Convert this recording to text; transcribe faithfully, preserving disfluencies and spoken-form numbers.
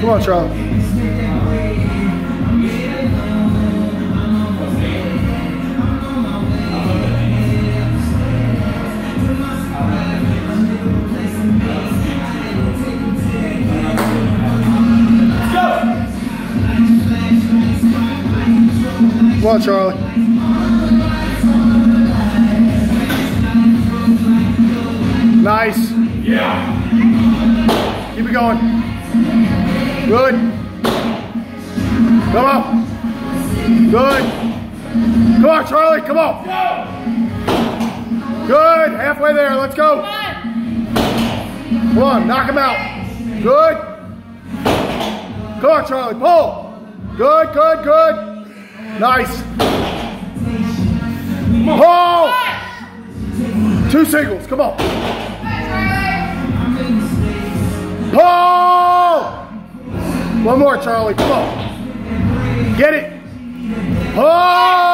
Come on, Charlie. Come on, Charlie. Nice. Yeah. Keep it going. Good. Come on. Good. Come on, Charlie. Come on. Good. Halfway there. Let's go. Come on. Knock him out. Good. Come on, Charlie. Pull. Good, good, good. Nice. Pull. Two singles. Come on. Pull. One more, Charlie. Come on. Get it. Pull.